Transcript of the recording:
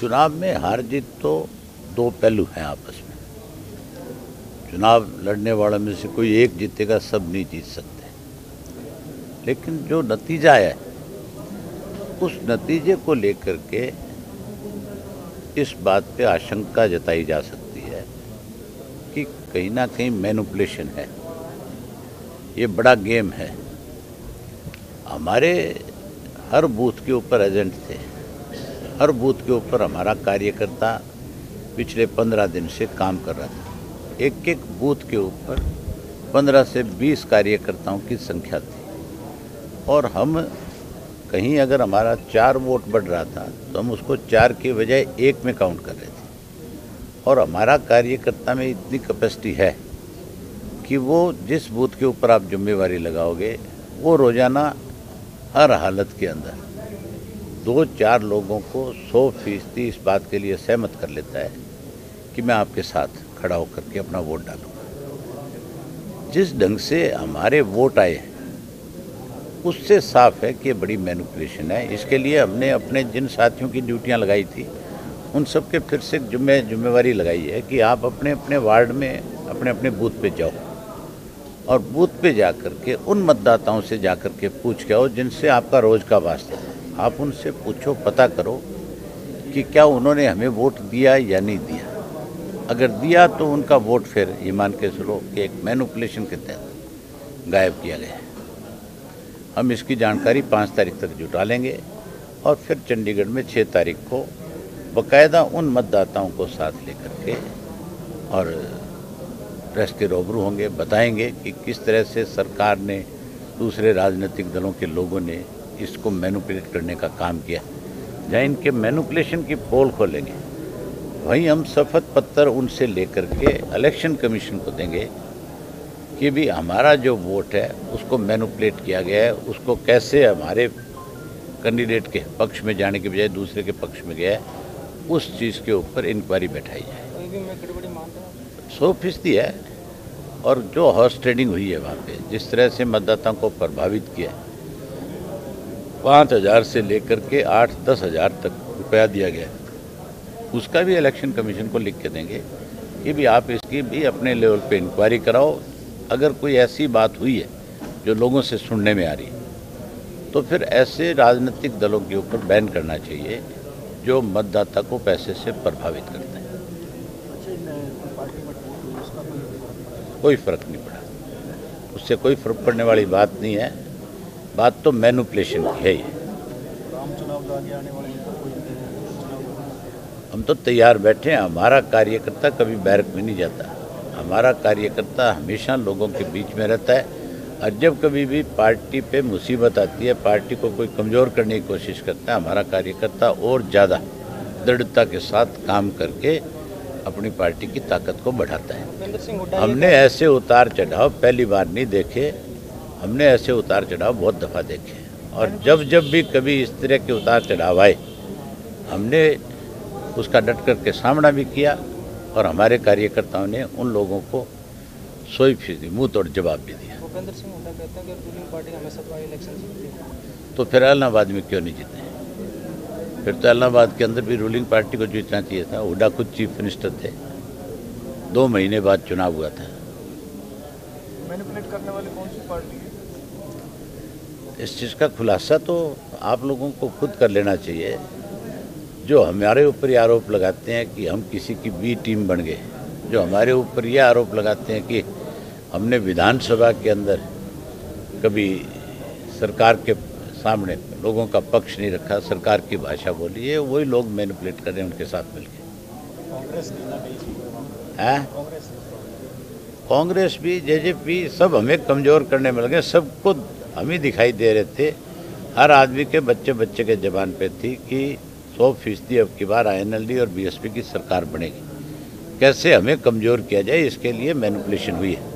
चुनाव में हार जीत तो दो पहलू हैं आपस में। चुनाव लड़ने वालों में से कोई एक जीतेगा, सब नहीं जीत सकते। लेकिन जो नतीजा है उस नतीजे को लेकर के इस बात पे आशंका जताई जा सकती है कि कहीं ना कहीं मैनिपुलेशन है। ये बड़ा गेम है। हमारे हर बूथ के ऊपर एजेंट थे, हर बूथ के ऊपर हमारा कार्यकर्ता पिछले 15 दिन से काम कर रहा था। एक एक बूथ के ऊपर 15 से 20 कार्यकर्ताओं की संख्या थी और हम कहीं अगर हमारा 4 वोट बढ़ रहा था तो हम उसको 4 के बजाय 1 में काउंट कर रहे थे। और हमारा कार्यकर्ता में इतनी कैपेसिटी है कि वो जिस बूथ के ऊपर आप जिम्मेवारी लगाओगे वो रोज़ाना हर हालत के अंदर 2-4 लोगों को 100% इस बात के लिए सहमत कर लेता है कि मैं आपके साथ खड़ा होकर के अपना वोट डालूंगा। जिस ढंग से हमारे वोट आए उससे साफ है कि बड़ी मैनिपुलेशन है। इसके लिए हमने अपने जिन साथियों की ड्यूटियां लगाई थी उन सब के फिर से जिम्मेवारी लगाई है कि आप अपने अपने वार्ड में अपने अपने बूथ पे जाओ और बूथ पे जाकर के उन मतदाताओं से जाकर के पूछ के आओ जिनसे आपका रोज का वास्ता है। आप उनसे पूछो, पता करो कि क्या उन्होंने हमें वोट दिया या नहीं दिया। अगर दिया तो उनका वोट फिर ये मान के चलो कि एक मैनिपुलेशन के तहत गायब किया गया है। हम इसकी जानकारी 5 तारीख तक जुटा लेंगे और फिर चंडीगढ़ में 6 तारीख को बाकायदा उन मतदाताओं को साथ लेकर के और प्रेस के रूबरू होंगे, बताएंगे कि किस तरह से सरकार ने, दूसरे राजनीतिक दलों के लोगों ने इसको मैनिपुलेट करने का काम किया। जहाँ इनके मैनिपुलेशन की पोल खोलेंगे वहीं हम शपथ पत्र उनसे लेकर के इलेक्शन कमीशन को देंगे कि भी हमारा जो वोट है उसको मैनिपुलेट किया गया है, उसको कैसे हमारे कैंडिडेट के पक्ष में जाने के बजाय दूसरे के पक्ष में गया है, उस चीज़ के ऊपर इंक्वायरी बैठाई जाए। 100% है। और जो हॉर्स ट्रेडिंग हुई है वहाँ पे, जिस तरह से मतदाताओं को प्रभावित किया, 5,000 से लेकर के 8-10 हज़ार तक रुपया दिया गया, उसका भी इलेक्शन कमीशन को लिख के देंगे कि भी आप इसकी भी अपने लेवल पे इंक्वायरी कराओ। अगर कोई ऐसी बात हुई है जो लोगों से सुनने में आ रही है तो फिर ऐसे राजनीतिक दलों के ऊपर बैन करना चाहिए जो मतदाता को पैसे से प्रभावित करते हैं। कोई फर्क नहीं पड़ा, उससे कोई फर्क पड़ने वाली बात नहीं है। बात तो मैनिपुलेशन की है ही। हम तो तैयार बैठे हैं। हमारा कार्यकर्ता कभी बैरक में नहीं जाता। हमारा कार्यकर्ता हमेशा लोगों के बीच में रहता है और जब कभी भी पार्टी पे मुसीबत आती है, पार्टी को कोई कमज़ोर करने की कोशिश करता है, हमारा कार्यकर्ता और ज़्यादा दृढ़ता के साथ काम करके अपनी पार्टी की ताकत को बढ़ाता है। हमने ऐसे उतार चढ़ाव पहली बार नहीं देखे, हमने ऐसे उतार चढ़ाव बहुत दफ़ा देखे और जब जब भी कभी इस तरह के उतार चढ़ाव आए हमने उसका डट करके सामना भी किया और हमारे कार्यकर्ताओं ने उन लोगों को 100% मुँह तोड़ जवाब भी दिया। भूपेंद्र सिंह हुड्डा कहते हैं कि रूलिंग पार्टी हमेशा इलेक्शन जीतती है, तो फिर इलाहाबाद में क्यों नहीं जीते? फिर तो इलाहाबाद के अंदर भी रूलिंग पार्टी को जीतना चाहिए था। हुड्डा खुद चीफ मिनिस्टर थे, 2 महीने बाद चुनाव हुआ था। मैनिपुलेट करने वाली कौन सी पार्टी है? इस चीज़ का खुलासा तो आप लोगों को खुद कर लेना चाहिए। जो हमारे ऊपर ये आरोप लगाते हैं कि हम किसी की बी टीम बन गए, जो हमारे ऊपर ये आरोप लगाते हैं कि हमने विधानसभा के अंदर कभी सरकार के सामने लोगों का पक्ष नहीं रखा, सरकार की भाषा बोली, है वही लोग मैनिपुलेट कर रहे हैं उनके साथ मिलकर। कांग्रेस भी, जेजेपी सब हमें कमज़ोर करने में लगे। सबको हम ही दिखाई दे रहे थे। हर आदमी के बच्चे के ज़बान पे थी कि 100% अब की बार INLD और BSP की सरकार बनेगी। कैसे हमें कमज़ोर किया जाए, इसके लिए मैनिपुलेशन हुई है।